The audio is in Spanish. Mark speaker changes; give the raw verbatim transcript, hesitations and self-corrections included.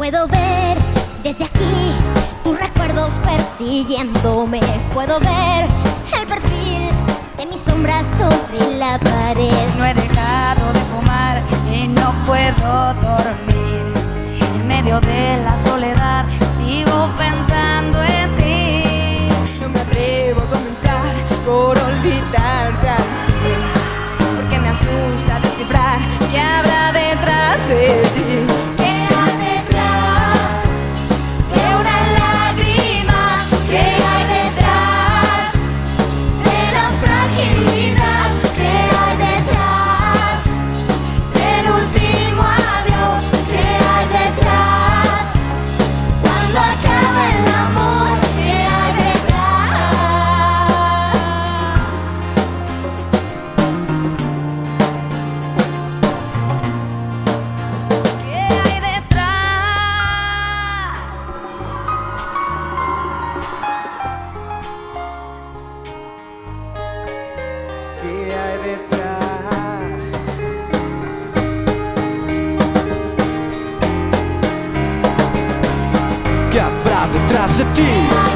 Speaker 1: Puedo ver desde aquí tus recuerdos persiguiéndome. Puedo ver el perfil de mis sombras sobre la pared.
Speaker 2: No he dejado de fumar y no puedo dormir. En medio de la soledad sigo pensando en ti.
Speaker 3: No me atrevo a comenzar por olvidarte al fin, porque me asusta descifrar qué habrá detrás de ti.
Speaker 4: ¿Qué hay detrás? ¿Qué habrá detrás de ti?